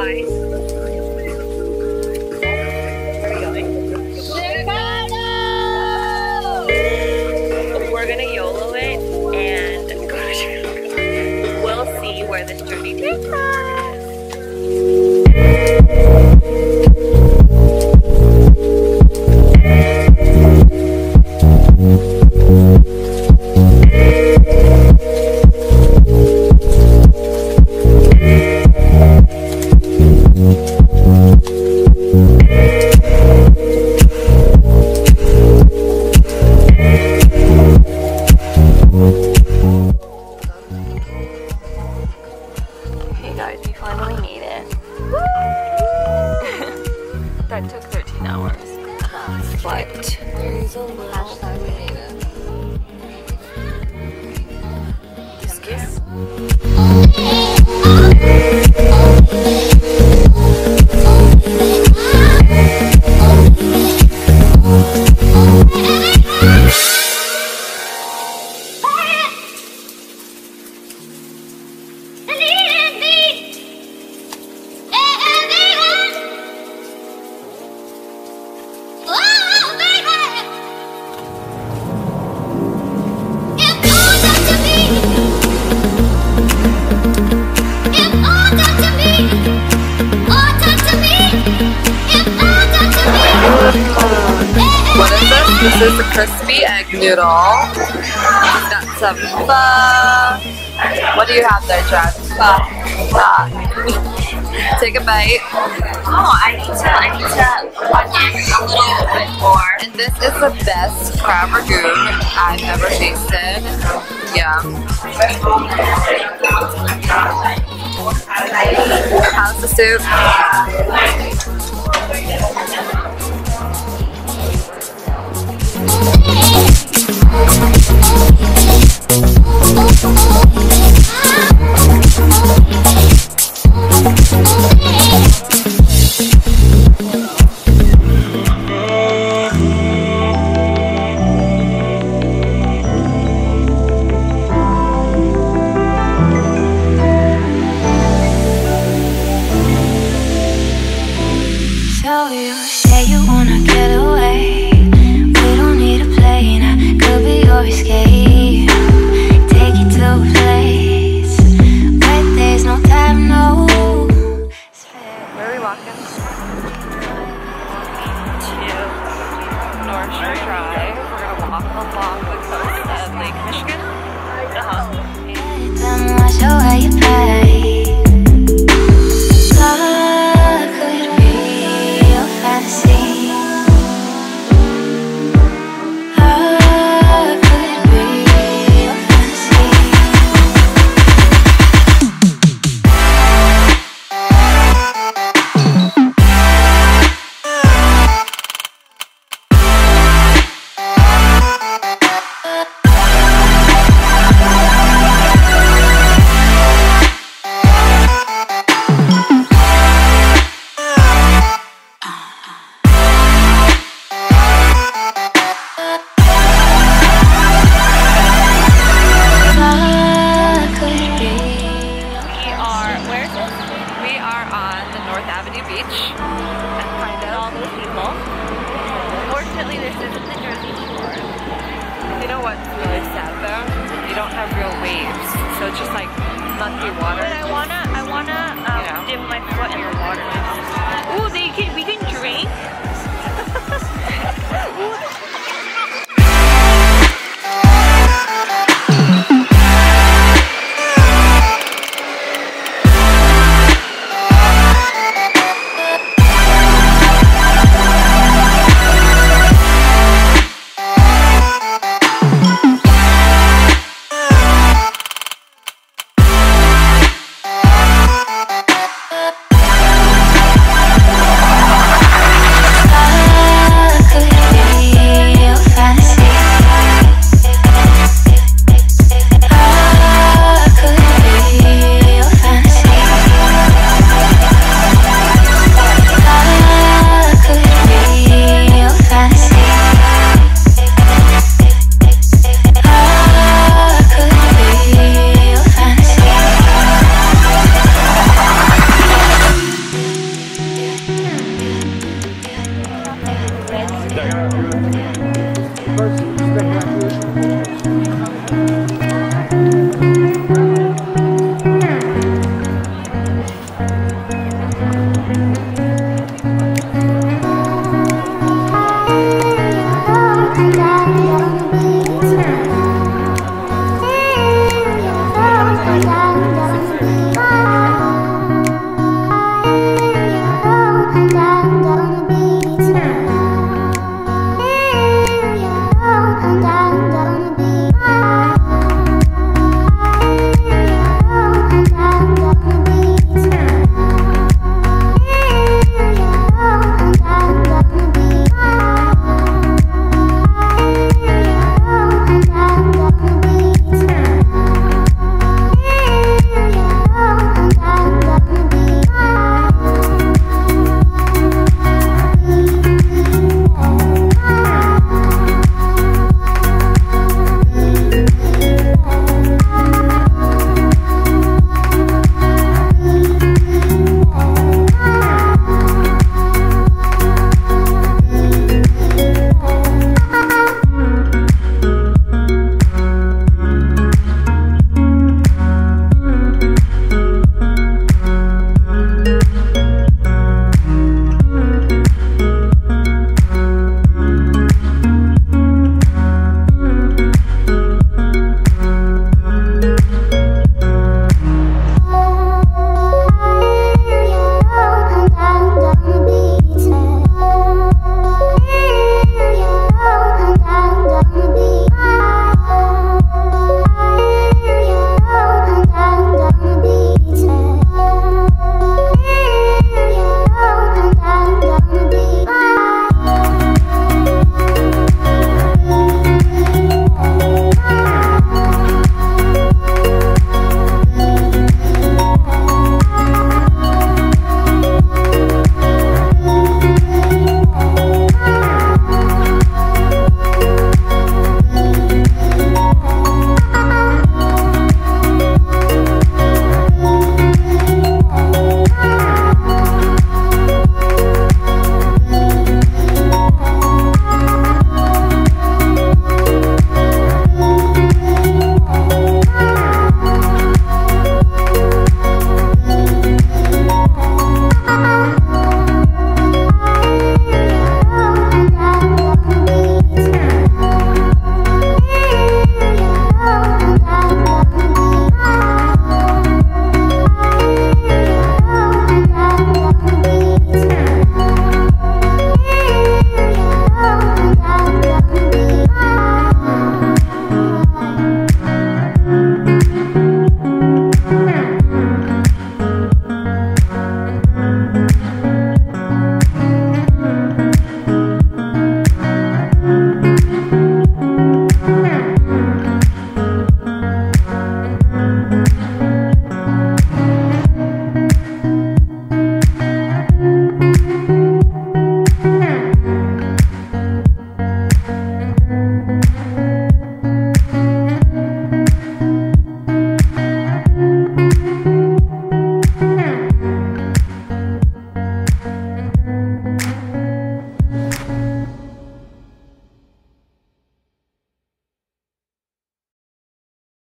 Bye. Where are we going? Chicago! We're gonna YOLO it and go to Chicago. We'll see where this journey takes us. Guys, we finally made it. That took 13 hours. But there's a little hashtag we made it. This kiss. What is this? This is a crispy egg noodle. It's got some pho. What do you have there, Jen? Pho. Take a bite. Oh, I need to watch it a little bit more. And this is the best crab ragoon I've ever tasted. Yeah. How's the soup? So you say you wanna get away. We don't need a plane, I could be your escape. Take you to a place where there's no time, no space. Where are we walking? To North Shore Drive. We're gonna walk along the coast of Lake Michigan. Tell me what's your way you pay. Love could be your fantasy. Love could be your fantasy. Beach and find out all those people. Fortunately, this isn't the Jersey Shore. You know what's really sad though? You don't have real waves, so it's just like murky water. But I wanna